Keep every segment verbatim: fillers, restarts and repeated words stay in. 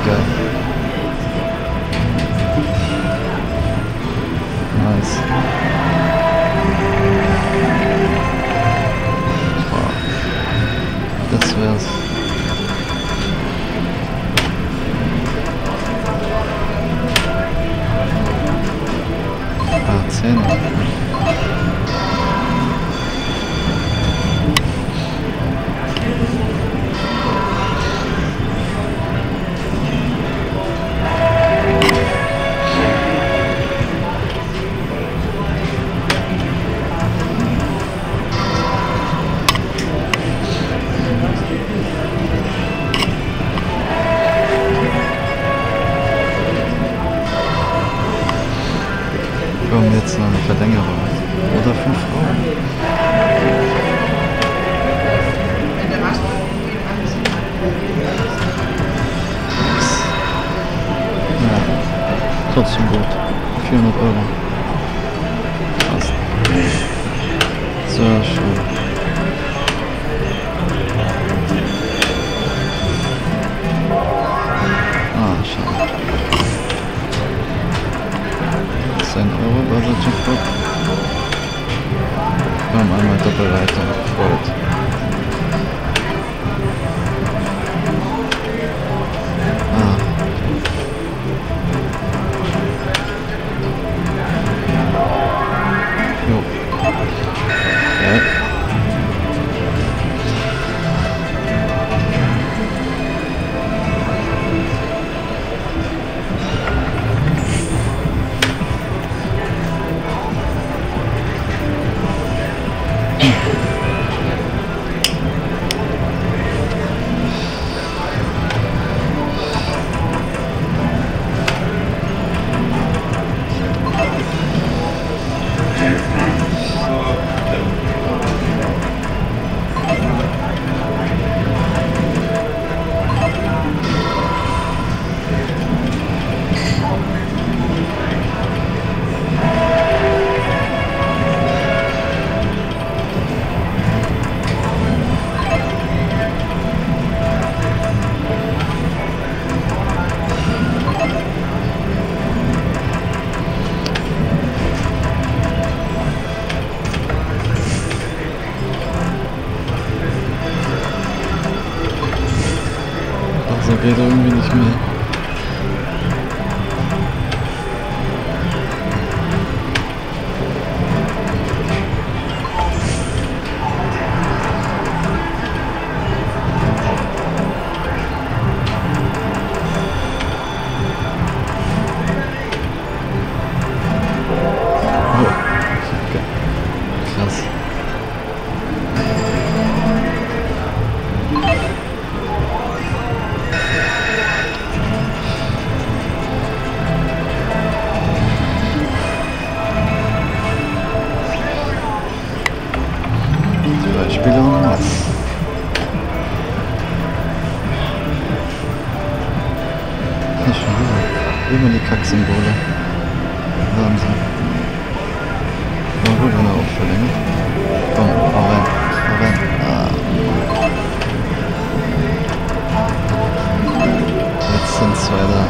geil. Nice. Boah. Das wär's. Ah, zehn. Kommen jetzt noch eine Verlängerung. Oder fünf Euro. Ja, trotzdem gut. vierhundert Euro. Passt. Sehr schön. Ah, schade. zehn Euro war der Jackpot. Komm, einmal Doppelleiter. Freut. Ah. Jo. Ja. So geht er irgendwie nicht mehr. Oh, okay. Krass. Spiele und was? Nicht schon wieder. Immer die Kacksymbole. Wahnsinn. Na gut, dann auch verlängert. Komm, hau rein. Hau rein. Ah. Jetzt sind zwei da.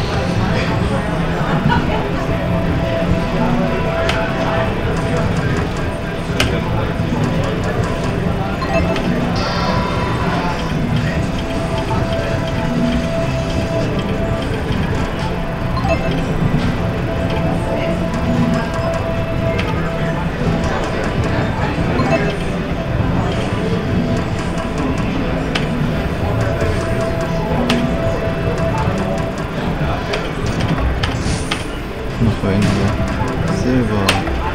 Noch weniger. Silber.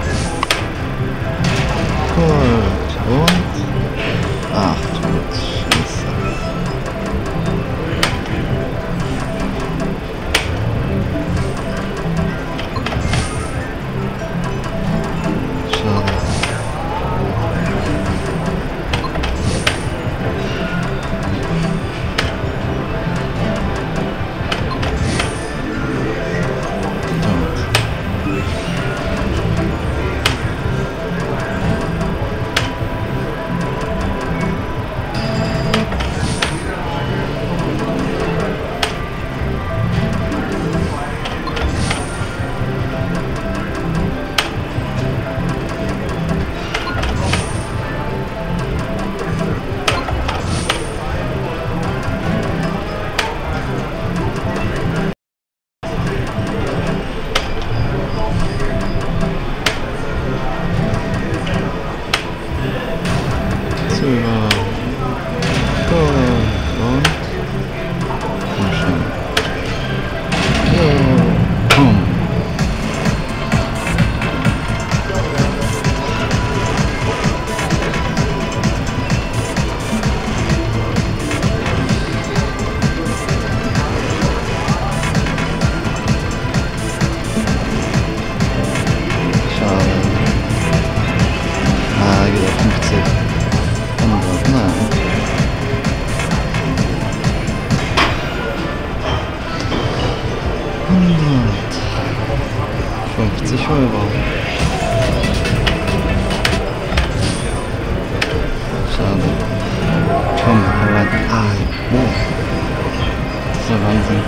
Gold. Und? Ach, tot. Scheiße. Schade. hundertfünfzig Euro. Schade. Komm, hau rein. Ah, wow. Das ist ja Wahnsinn.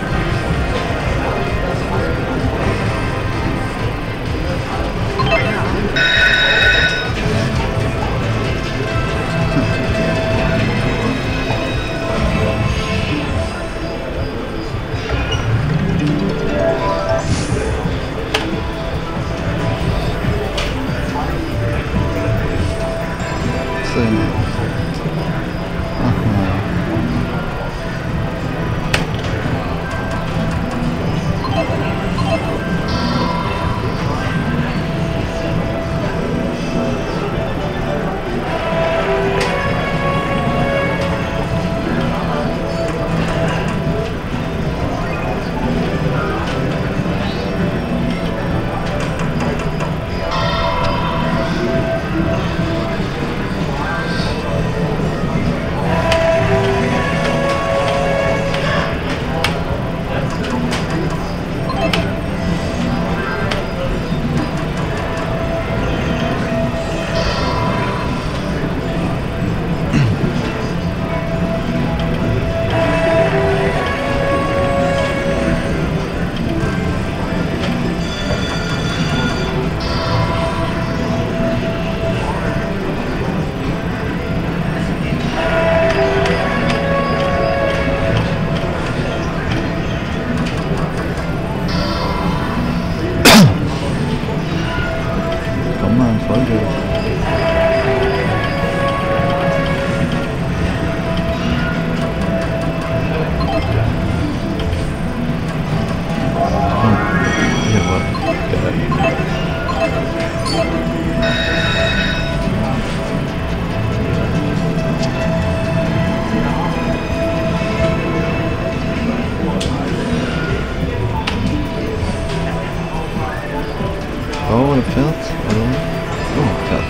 Frau oder Pferd? Hallo? Oh, Pferd.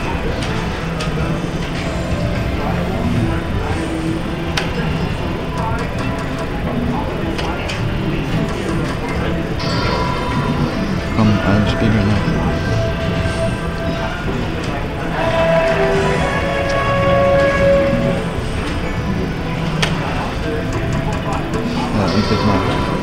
Komm, einen Spiegel noch. Ja, endlich mal.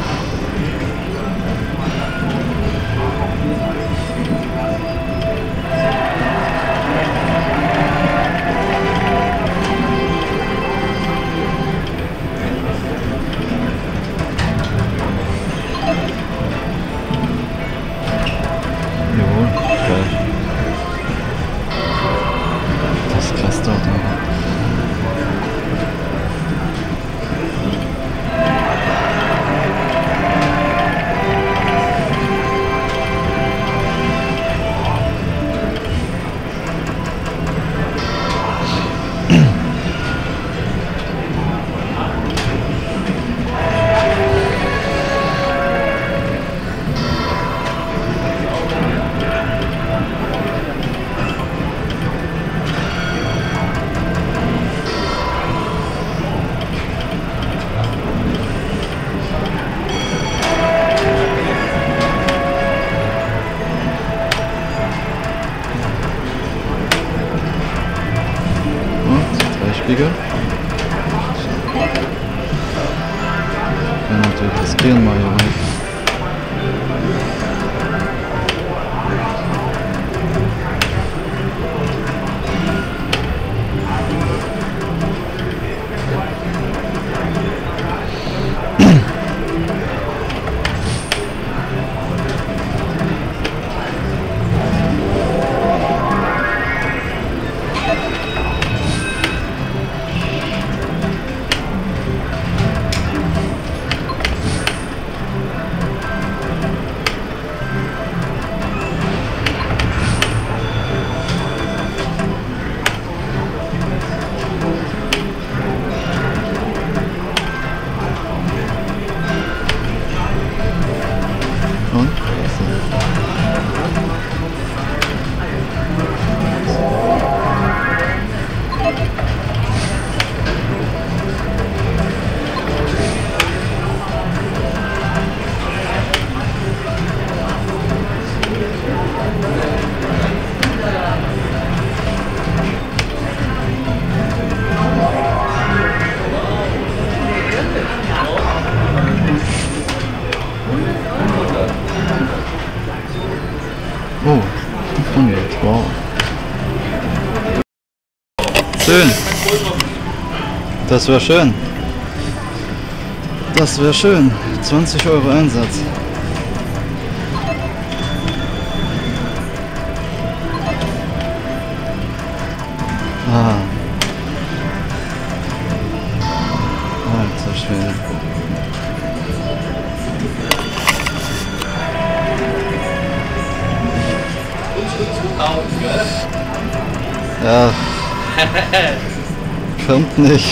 Spiegel. Kann natürlich riskieren mal hier rein. Wow. Schön. Das wäre schön. Das wäre schön. zwanzig Euro Einsatz. Ah. Alter Schwede. Ja. Kommt nicht.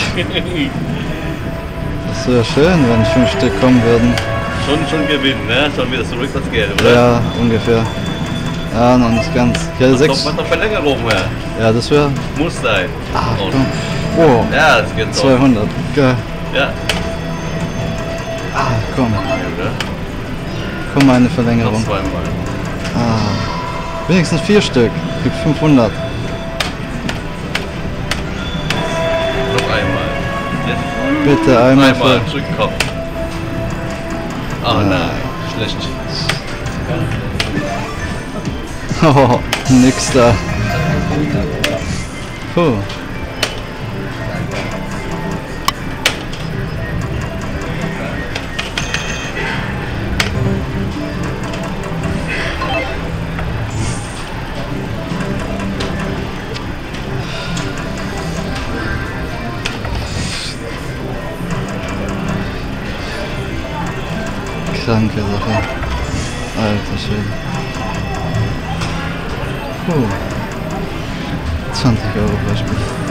Das wäre schön, wenn fünf Stück kommen würden. Schon, schon gewinnen, ne? Schon wieder zurück das Geld, oder? Ja, ungefähr. Ja, noch nicht ganz. Ich hatte sechs. Kommt noch Verlängerung mehr. Ja, das wäre. Muss sein. Ah, Und- komm. Oh, Ja, das geht doch. zweihundert. Geil. Ja. Ah, komm. Oder? Komm, eine Noch Verlängerung. zweimal. Ah. Wenigstens vier Stück. Gibt fünfhundert. Noch einmal. Jetzt Bitte einmal einmal voll. zurückkommen. Oh Ah. nein, schlecht. Oh, nix da. Puh. Kranke Sache. Alter Schwede. Puh. zwanzig Euro Beispiel.